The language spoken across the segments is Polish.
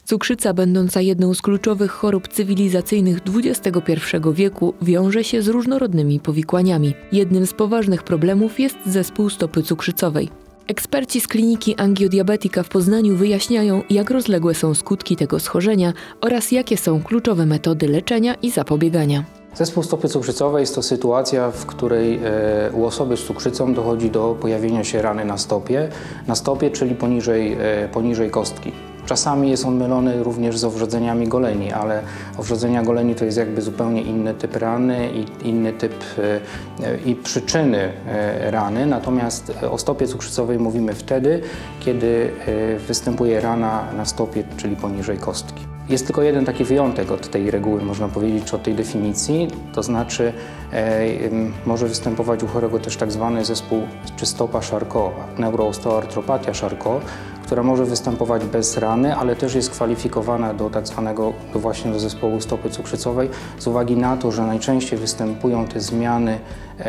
Cukrzyca, będąca jedną z kluczowych chorób cywilizacyjnych XXI wieku, wiąże się z różnorodnymi powikłaniami. Jednym z poważnych problemów jest zespół stopy cukrzycowej. Eksperci z kliniki Angiodiabetika w Poznaniu wyjaśniają, jak rozległe są skutki tego schorzenia oraz jakie są kluczowe metody leczenia i zapobiegania. Zespół stopy cukrzycowej jest to sytuacja, w której u osoby z cukrzycą dochodzi do pojawienia się rany na stopie, czyli poniżej kostki. Czasami jest on mylony również z owrzodzeniami goleni, ale owrzodzenia goleni to jest jakby zupełnie inny typ rany i inny typ i przyczyny rany. Natomiast o stopie cukrzycowej mówimy wtedy, kiedy występuje rana na stopie, czyli poniżej kostki. Jest tylko jeden taki wyjątek od tej reguły, można powiedzieć, czy od tej definicji, to znaczy może występować u chorego też tak zwany zespół czy stopa Charcotowa, neuroosteoartropatia Charcot, która może występować bez rany, ale też jest kwalifikowana do tak zwanego właśnie do zespołu stopy cukrzycowej z uwagi na to, że najczęściej występują te zmiany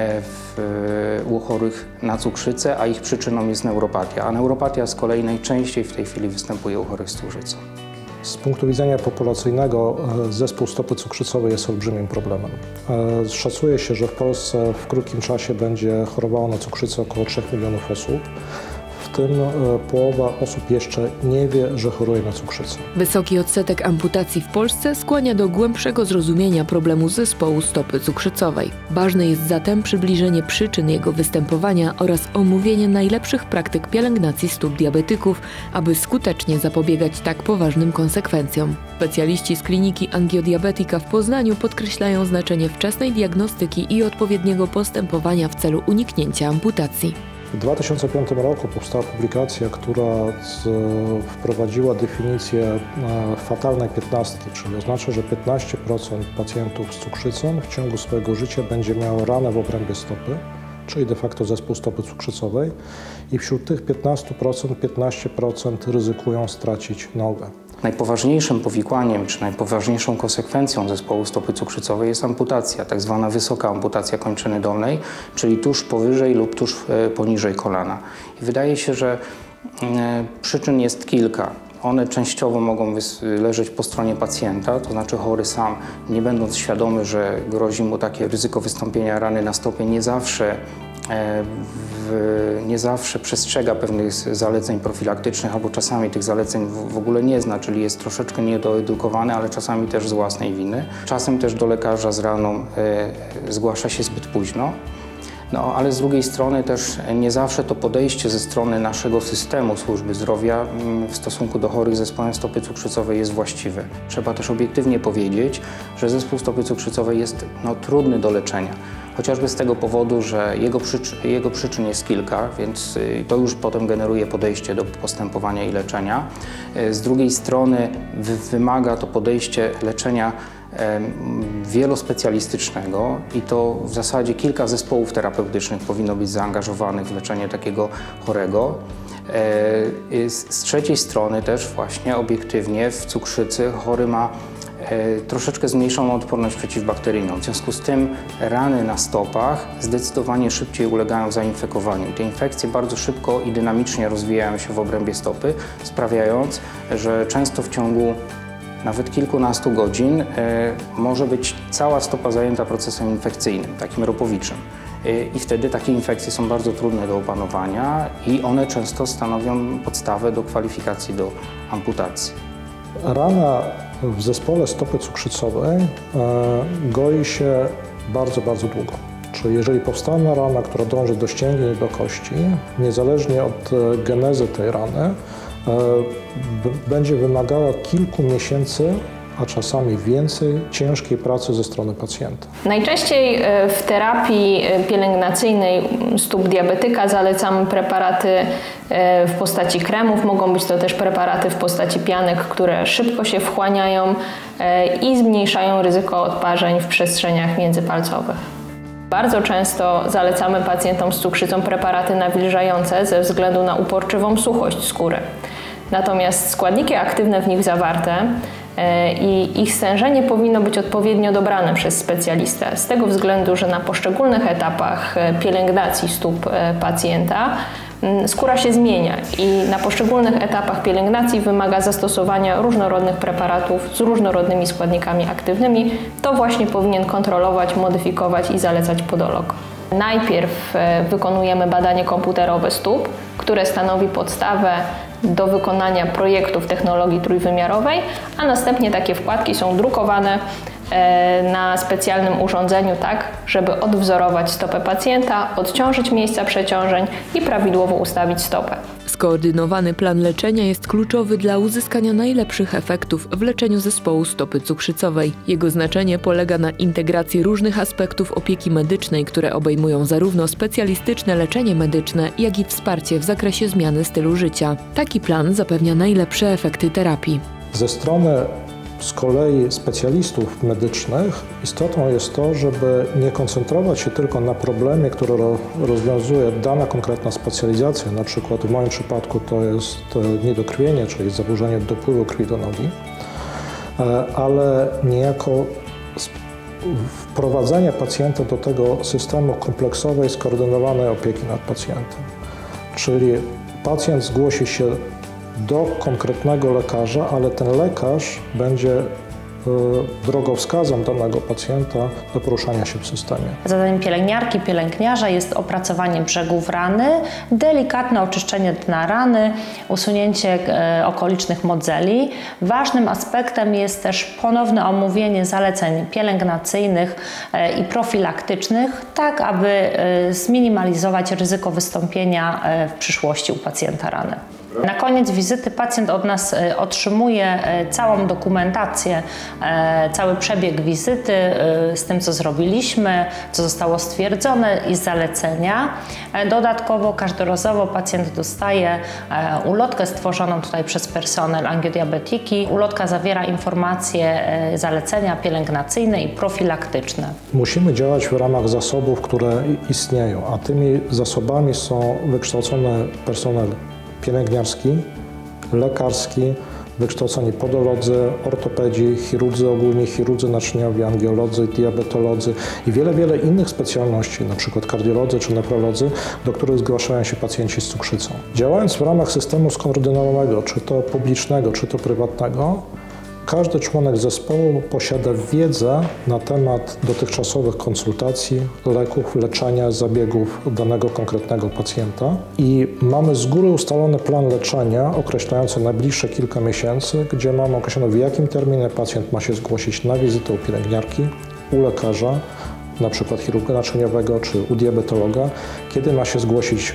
u chorych na cukrzycę, a ich przyczyną jest neuropatia, a neuropatia z kolei najczęściej w tej chwili występuje u chorych z cukrzycą. Z punktu widzenia populacyjnego zespół stopy cukrzycowej jest olbrzymim problemem. Szacuje się, że w Polsce w krótkim czasie będzie chorowało na cukrzycę około 3 milionów osób. W tym połowa osób jeszcze nie wie, że choruje na cukrzycę. Wysoki odsetek amputacji w Polsce skłania do głębszego zrozumienia problemu zespołu stopy cukrzycowej. Ważne jest zatem przybliżenie przyczyn jego występowania oraz omówienie najlepszych praktyk pielęgnacji stóp diabetyków, aby skutecznie zapobiegać tak poważnym konsekwencjom. Specjaliści z kliniki Angiodiabetika w Poznaniu podkreślają znaczenie wczesnej diagnostyki i odpowiedniego postępowania w celu uniknięcia amputacji. W 2005 roku powstała publikacja, która wprowadziła definicję fatalnej 15, czyli oznacza, że 15% pacjentów z cukrzycą w ciągu swojego życia będzie miało ranę w obrębie stopy, czyli de facto zespół stopy cukrzycowej i wśród tych 15% 15% ryzykują stracić nogę. Najpoważniejszym powikłaniem czy najpoważniejszą konsekwencją zespołu stopy cukrzycowej jest amputacja, tak zwana wysoka amputacja kończyny dolnej, czyli tuż powyżej lub tuż poniżej kolana. I wydaje się, że przyczyn jest kilka. One częściowo mogą leżeć po stronie pacjenta, to znaczy chory sam, nie będąc świadomy, że grozi mu takie ryzyko wystąpienia rany na stopie, nie zawsze przestrzega pewnych zaleceń profilaktycznych, albo czasami tych zaleceń w ogóle nie zna, czyli jest troszeczkę niedoedukowany, ale czasami też z własnej winy. Czasem też do lekarza z raną zgłasza się zbyt późno. No, ale z drugiej strony też nie zawsze to podejście ze strony naszego systemu służby zdrowia w stosunku do chorych z zespołem stopy cukrzycowej jest właściwe. Trzeba też obiektywnie powiedzieć, że zespół stopy cukrzycowej jest trudny do leczenia. Chociażby z tego powodu, że jego przyczyn jest kilka, więc to już potem generuje podejście do postępowania i leczenia. Z drugiej strony wymaga to podejście leczenia wielospecjalistycznego i to w zasadzie kilka zespołów terapeutycznych powinno być zaangażowanych w leczenie takiego chorego. Z trzeciej strony też właśnie obiektywnie w cukrzycy chory ma troszeczkę zmniejszoną odporność przeciwbakteryjną. W związku z tym rany na stopach zdecydowanie szybciej ulegają zainfekowaniu. Te infekcje bardzo szybko i dynamicznie rozwijają się w obrębie stopy, sprawiając, że często w ciągu nawet kilkunastu godzin może być cała stopa zajęta procesem infekcyjnym, takim ropowiczym. I wtedy takie infekcje są bardzo trudne do opanowania i one często stanowią podstawę do kwalifikacji do amputacji. Rana w zespole stopy cukrzycowej goi się bardzo, bardzo długo. Czyli jeżeli powstanie rana, która dąży do ścięgnięć do kości, niezależnie od genezy tej rany, będzie wymagała kilku miesięcy, a czasami więcej, ciężkiej pracy ze strony pacjenta. Najczęściej w terapii pielęgnacyjnej stóp diabetyka zalecamy preparaty w postaci kremów. Mogą być to też preparaty w postaci pianek, które szybko się wchłaniają i zmniejszają ryzyko odparzeń w przestrzeniach międzypalcowych. Bardzo często zalecamy pacjentom z cukrzycą preparaty nawilżające ze względu na uporczywą suchość skóry. Natomiast składniki aktywne w nich zawarte i ich stężenie powinno być odpowiednio dobrane przez specjalistę. Z tego względu, że na poszczególnych etapach pielęgnacji stóp pacjenta skóra się zmienia i na poszczególnych etapach pielęgnacji wymaga zastosowania różnorodnych preparatów z różnorodnymi składnikami aktywnymi. To właśnie powinien kontrolować, modyfikować i zalecać podolog. Najpierw wykonujemy badanie komputerowe stóp, które stanowi podstawę do wykonania projektów technologii trójwymiarowej, a następnie takie wkładki są drukowane na specjalnym urządzeniu tak, żeby odwzorować stopę pacjenta, odciążyć miejsca przeciążeń i prawidłowo ustawić stopę. Skoordynowany plan leczenia jest kluczowy dla uzyskania najlepszych efektów w leczeniu zespołu stopy cukrzycowej. Jego znaczenie polega na integracji różnych aspektów opieki medycznej, które obejmują zarówno specjalistyczne leczenie medyczne, jak i wsparcie w zakresie zmiany stylu życia. Taki plan zapewnia najlepsze efekty terapii. Ze strony z kolei specjalistów medycznych istotą jest to, żeby nie koncentrować się tylko na problemie, który rozwiązuje dana konkretna specjalizacja. Na przykład w moim przypadku to jest niedokrwienie, czyli zaburzenie dopływu krwi do nogi, ale niejako wprowadzenie pacjenta do tego systemu kompleksowej, skoordynowanej opieki nad pacjentem. Czyli pacjent zgłosi się do konkretnego lekarza, ale ten lekarz będzie drogowskazem danego pacjenta do poruszania się w systemie. Zadaniem pielęgniarki, pielęgniarza jest opracowanie brzegów rany, delikatne oczyszczenie dna rany, usunięcie okolicznych modzeli. Ważnym aspektem jest też ponowne omówienie zaleceń pielęgnacyjnych i profilaktycznych, tak aby zminimalizować ryzyko wystąpienia w przyszłości u pacjenta rany. Na koniec wizyty pacjent od nas otrzymuje całą dokumentację, cały przebieg wizyty z tym, co zrobiliśmy, co zostało stwierdzone i zalecenia. Dodatkowo każdorazowo pacjent dostaje ulotkę stworzoną tutaj przez personel angiodiabetiki. Ulotka zawiera informacje, zalecenia pielęgnacyjne i profilaktyczne. Musimy działać w ramach zasobów, które istnieją, a tymi zasobami są wykształcony personel pielęgniarski, lekarski, wykształceni podolodzy, ortopedzi, chirurdzy ogólni, chirurdzy naczyniowi, angiolodzy, diabetolodzy i wiele innych specjalności, na przykład kardiolodzy czy nefrolodzy, do których zgłaszają się pacjenci z cukrzycą. Działając w ramach systemu skoordynowanego, czy to publicznego, czy to prywatnego, każdy członek zespołu posiada wiedzę na temat dotychczasowych konsultacji, leków, leczenia, zabiegów danego konkretnego pacjenta i mamy z góry ustalony plan leczenia określający najbliższe kilka miesięcy, gdzie mamy określone, w jakim terminie pacjent ma się zgłosić na wizytę u pielęgniarki, u lekarza, na przykład chirurga naczyniowego czy u diabetologa, kiedy ma się zgłosić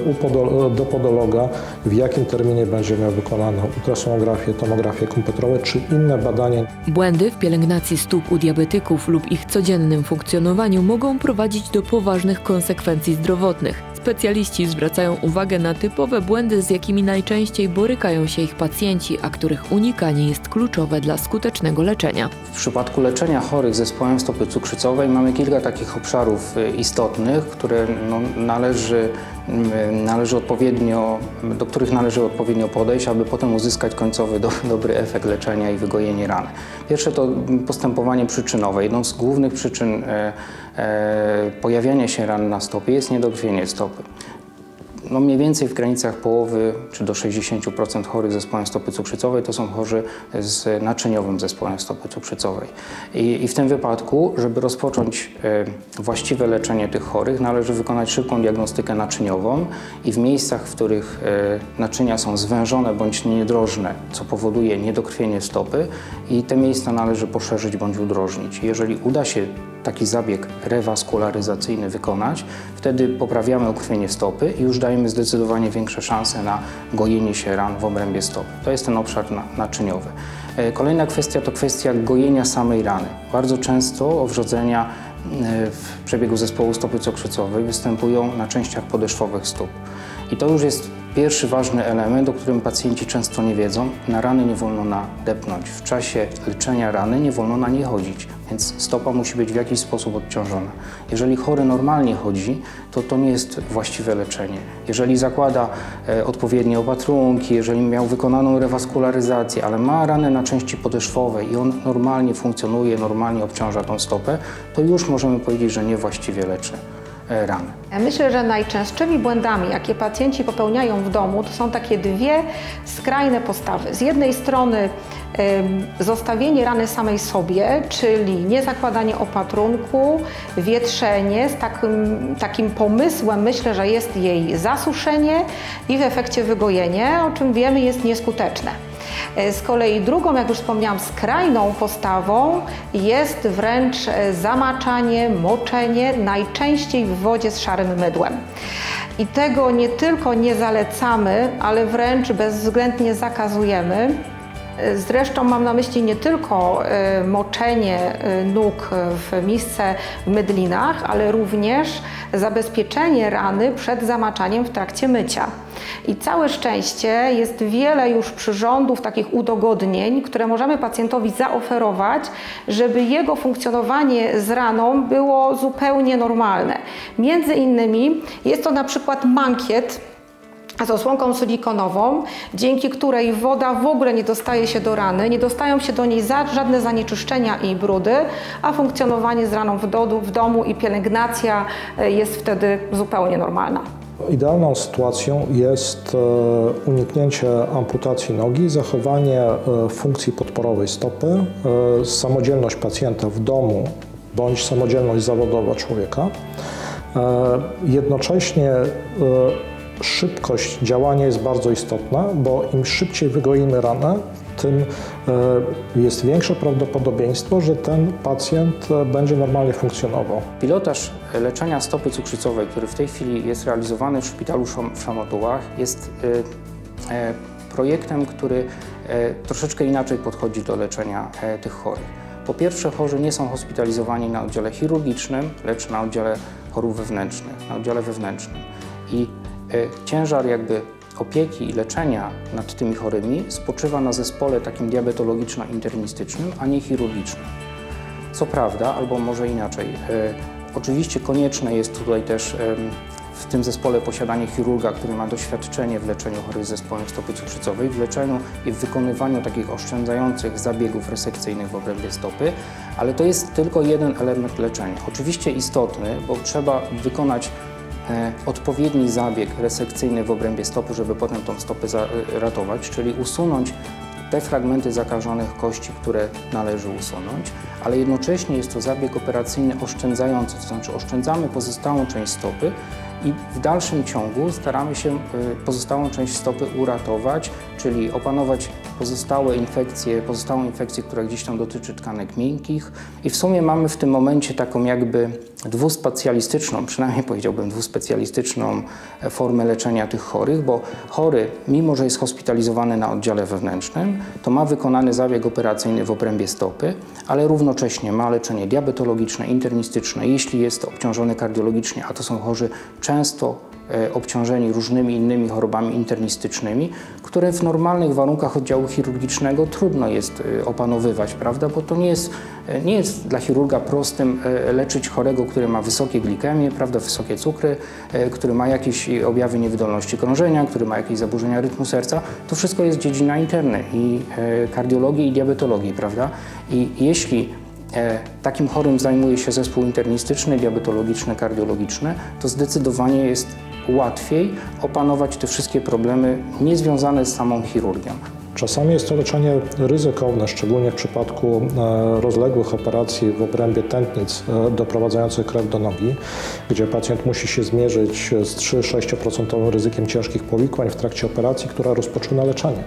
do podologa, w jakim terminie będzie miał wykonaną ultrasonografię, tomografię komputerową czy inne badania. Błędy w pielęgnacji stóp u diabetyków lub ich codziennym funkcjonowaniu mogą prowadzić do poważnych konsekwencji zdrowotnych. Specjaliści zwracają uwagę na typowe błędy, z jakimi najczęściej borykają się ich pacjenci, a których unikanie jest kluczowe dla skutecznego leczenia. W przypadku leczenia chorych z zespołem stopy cukrzycowej mamy kilka takich obszarów istotnych, które do których należy odpowiednio podejść, aby potem uzyskać końcowy dobry efekt leczenia i wygojenie rany. Pierwsze to postępowanie przyczynowe. Jedną z głównych przyczyn pojawiania się ran na stopie jest niedokrwienie stopy. Mniej więcej w granicach połowy czy do 60% chorych z zespołem stopy cukrzycowej to są chorzy z naczyniowym zespołem stopy cukrzycowej. I w tym wypadku, żeby rozpocząć właściwe leczenie tych chorych, należy wykonać szybką diagnostykę naczyniową i w miejscach, w których naczynia są zwężone bądź niedrożne, co powoduje niedokrwienie stopy, i te miejsca należy poszerzyć bądź udrożnić. Jeżeli uda się taki zabieg rewaskularyzacyjny wykonać, wtedy poprawiamy ukrwienie stopy i już dajemy zdecydowanie większe szanse na gojenie się ran w obrębie stopy. To jest ten obszar naczyniowy. Kolejna kwestia to kwestia gojenia samej rany. Bardzo często owrzodzenia w przebiegu zespołu stopy cukrzycowej występują na częściach podeszwowych stóp. I to już jest pierwszy ważny element, o którym pacjenci często nie wiedzą. Na rany nie wolno nadepnąć. W czasie leczenia rany nie wolno na nie chodzić, więc stopa musi być w jakiś sposób odciążona. Jeżeli chory normalnie chodzi, to nie jest właściwe leczenie. Jeżeli zakłada odpowiednie opatrunki, jeżeli miał wykonaną rewaskularyzację, ale ma ranę na części podeszwowej i on normalnie funkcjonuje, normalnie obciąża tą stopę, to już możemy powiedzieć, że niewłaściwie leczy. rany. Myślę, że najczęstszymi błędami, jakie pacjenci popełniają w domu, to są takie dwie skrajne postawy. Z jednej strony zostawienie rany samej sobie, czyli niezakładanie opatrunku, wietrzenie z takim pomysłem, myślę, że jest jej zasuszenie i w efekcie wygojenie, o czym wiemy jest nieskuteczne. Z kolei drugą, jak już wspomniałam, skrajną postawą jest wręcz zamaczanie, moczenie, najczęściej w wodzie z szarym mydłem. I tego nie tylko nie zalecamy, ale wręcz bezwzględnie zakazujemy. Zresztą mam na myśli nie tylko moczenie nóg w misce w mydlinach, ale również zabezpieczenie rany przed zamaczaniem w trakcie mycia. I całe szczęście jest wiele już przyrządów, takich udogodnień, które możemy pacjentowi zaoferować, żeby jego funkcjonowanie z raną było zupełnie normalne. Między innymi jest to na przykład mankiet z osłonką silikonową, dzięki której woda w ogóle nie dostaje się do rany, nie dostają się do niej żadne zanieczyszczenia i brudy, a funkcjonowanie z raną w domu i pielęgnacja jest wtedy zupełnie normalna. Idealną sytuacją jest uniknięcie amputacji nogi, zachowanie funkcji podporowej stopy, samodzielność pacjenta w domu bądź samodzielność zawodowa człowieka. Jednocześnie szybkość działania jest bardzo istotna, bo im szybciej wygoimy ranę, tym jest większe prawdopodobieństwo, że ten pacjent będzie normalnie funkcjonował. Pilotaż leczenia stopy cukrzycowej, który w tej chwili jest realizowany w szpitalu w Szamotułach, jest projektem, który troszeczkę inaczej podchodzi do leczenia tych chorych. Po pierwsze, chorzy nie są hospitalizowani na oddziale chirurgicznym, lecz na oddziale chorób wewnętrznych, na oddziale wewnętrznym. I ciężar jakby opieki i leczenia nad tymi chorymi spoczywa na zespole takim diabetologiczno-internistycznym, a nie chirurgicznym. Co prawda, albo może inaczej, oczywiście konieczne jest tutaj też w tym zespole posiadanie chirurga, który ma doświadczenie w leczeniu chorych z zespołem stopy cukrzycowej, w leczeniu i w wykonywaniu takich oszczędzających zabiegów resekcyjnych w obrębie stopy, ale to jest tylko jeden element leczenia. Oczywiście istotny, bo trzeba wykonać odpowiedni zabieg resekcyjny w obrębie stopy, żeby potem tą stopę ratować, czyli usunąć te fragmenty zakażonych kości, które należy usunąć, ale jednocześnie jest to zabieg operacyjny oszczędzający, to znaczy oszczędzamy pozostałą część stopy i w dalszym ciągu staramy się pozostałą część stopy uratować, czyli opanować pozostałą infekcję, która gdzieś tam dotyczy tkanek miękkich. I w sumie mamy w tym momencie taką jakby dwuspecjalistyczną, przynajmniej powiedziałbym dwuspecjalistyczną formę leczenia tych chorych, bo chory, mimo że jest hospitalizowany na oddziale wewnętrznym, to ma wykonany zabieg operacyjny w obrębie stopy, ale równocześnie ma leczenie diabetologiczne, internistyczne, jeśli jest obciążony kardiologicznie, a to są chorzy często obciążeni różnymi innymi chorobami internistycznymi, które w normalnych warunkach oddziału chirurgicznego trudno jest opanowywać, prawda? Bo to nie jest dla chirurga prostym leczyć chorego, który ma wysokie glikemie, prawda, wysokie cukry, który ma jakieś objawy niewydolności krążenia, który ma jakieś zaburzenia rytmu serca. To wszystko jest dziedzina interny i kardiologii i diabetologii, prawda? I jeśli takim chorym zajmuje się zespół internistyczny, diabetologiczny, kardiologiczny, to zdecydowanie jest łatwiej opanować te wszystkie problemy niezwiązane z samą chirurgią. Czasami jest to leczenie ryzykowne, szczególnie w przypadku rozległych operacji w obrębie tętnic doprowadzających krew do nogi, gdzie pacjent musi się zmierzyć z 3–6% ryzykiem ciężkich powikłań w trakcie operacji, która rozpoczyna leczenie,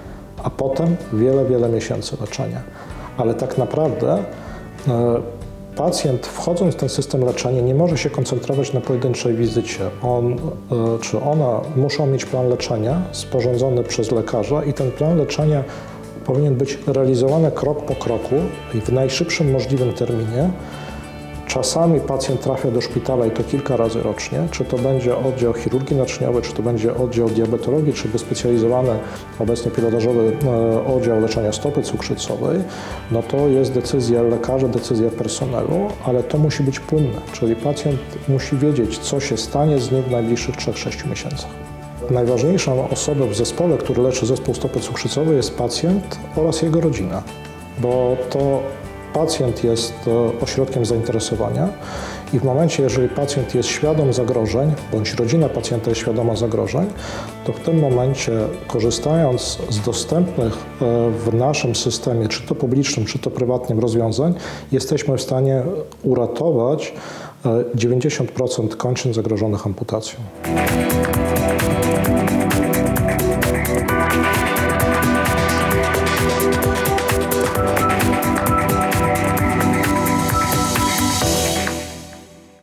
a potem wiele miesięcy leczenia. Ale tak naprawdę pacjent, wchodząc w ten system leczenia, nie może się koncentrować na pojedynczej wizycie. On czy ona muszą mieć plan leczenia sporządzony przez lekarza i ten plan leczenia powinien być realizowany krok po kroku i w najszybszym możliwym terminie. Czasami pacjent trafia do szpitala i to kilka razy rocznie, czy to będzie oddział chirurgii naczyniowej, czy to będzie oddział diabetologii, czy wyspecjalizowany, obecnie pilotażowy oddział leczenia stopy cukrzycowej, no to jest decyzja lekarza, decyzja personelu, ale to musi być płynne, czyli pacjent musi wiedzieć, co się stanie z nim w najbliższych 3–6 miesiącach. Najważniejszą osobą w zespole, który leczy zespół stopy cukrzycowej, jest pacjent oraz jego rodzina, bo to pacjent jest ośrodkiem zainteresowania i w momencie, jeżeli pacjent jest świadom zagrożeń, bądź rodzina pacjenta jest świadoma zagrożeń, to w tym momencie, korzystając z dostępnych w naszym systemie, czy to publicznym, czy to prywatnym rozwiązań, jesteśmy w stanie uratować 90% kończyn zagrożonych amputacją.